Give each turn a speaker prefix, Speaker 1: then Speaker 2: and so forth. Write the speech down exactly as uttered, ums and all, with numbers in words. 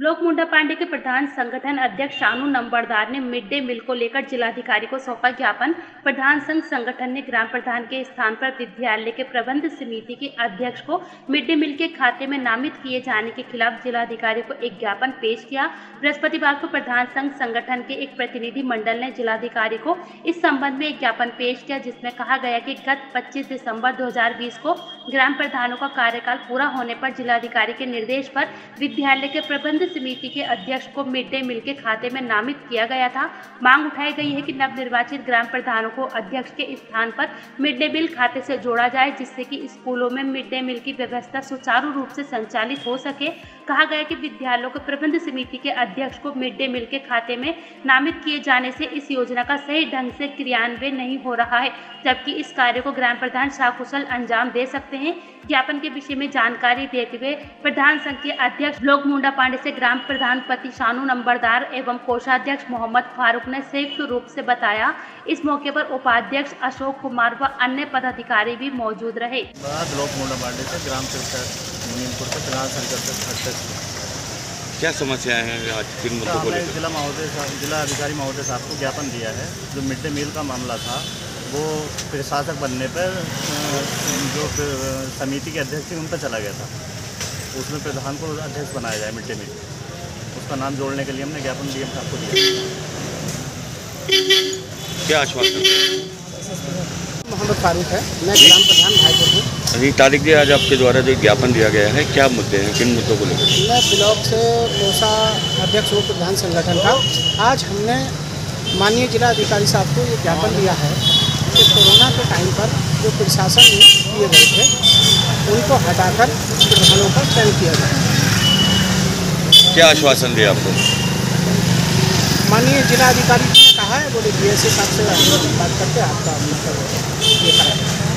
Speaker 1: लोकमुंडा पांडे के प्रधान संगठन अध्यक्ष शानू नंबरदार ने मिड डे मील को लेकर जिलाधिकारी को सौंपा ज्ञापन। प्रधान संघ संगठन ने ग्राम प्रधान के स्थान पर विद्यालय के प्रबंध समिति के अध्यक्ष को मिड डे मील के खाते में नामित किए जाने के खिलाफ जिलाधिकारी को एक ज्ञापन पेश किया। बृहस्पतिवार को प्रधान संघ संगठन के एक प्रतिनिधि मंडल ने जिलाधिकारी को इस संबंध में एक ज्ञापन पेश किया, जिसमें कहा गया कि गत पच्चीस दिसंबर दो हजार बीस को ग्राम प्रधानों का कार्यकाल पूरा होने पर जिलाधिकारी के निर्देश पर विद्यालय के प्रबंध समिति के अध्यक्ष को मिड डे मील के खाते में नामित किया गया था। मांग उठाई गई है कि नवनिर्वाचित ग्राम प्रधानों को अध्यक्ष के स्थान पर मिड डे मील खाते से जोड़ा जाए, जिससे कि स्कूलों में मिड डे मील की व्यवस्था सुचारू रूप से संचालित हो सके। कहा गया कि विद्यालयों के प्रबंध समिति के अध्यक्ष को मिड डे मील के खाते में नामित किए जाने से इस योजना का सही ढंग से क्रियान्वयन नहीं हो रहा है, जबकि इस कार्य को ग्राम प्रधान सकुशल अंजाम दे सकते हैं। ज्ञापन के विषय में जानकारी देते हुए प्रधान संघ के अध्यक्ष लोकमुंडा पांडे से ग्राम प्रधान पति शानू नंबरदार एवं कोषाध्यक्ष मोहम्मद फारूक ने संयुक्त रूप से बताया। इस मौके पर उपाध्यक्ष अशोक कुमार व अन्य पदाधिकारी भी मौजूद रहे।
Speaker 2: लोकमुंडा पांडे से ग्राम प्रधान संघ
Speaker 3: क्या समस्याएं हैं आज किन मुद्दों को लेकर?
Speaker 2: जिला महोदय जिला अधिकारी महोदय साहब को ज्ञापन दिया है। जो मिड डे मील का मामला था वो प्रशासक बनने पर जो समिति के अध्यक्ष थे उन पर चला गया था। उसमें प्रधान को अध्यक्ष बनाया जाए मिड डे मील, उसका नाम जोड़ने के लिए हमने ज्ञापन डीएम साहब को दिया।
Speaker 3: क्या आश्वासन?
Speaker 4: मोहम्मद फारूक है, मैं ग्राम प्रधान भाईपुर हूँ।
Speaker 3: अभी तारीख जी आज आपके द्वारा जो ज्ञापन दिया गया है, क्या मुद्दे हैं, किन मुद्दों को लेकर?
Speaker 4: मैं ब्लॉक से कोषा अध्यक्ष हूँ प्रधान संगठन का। आज हमने माननीय जिला अधिकारी साहब को ये ज्ञापन दिया है कि कोरोना के टाइम पर जो प्रशासन किए गए थे उनको हटाकर प्रधानों का चयन किया जाए।
Speaker 3: क्या आश्वासन दिया आपको?
Speaker 4: माननीय जिला अधिकारी जी ने कहा है, बोले बी एस सी साहब से बात करके आपका मतलब ये करें।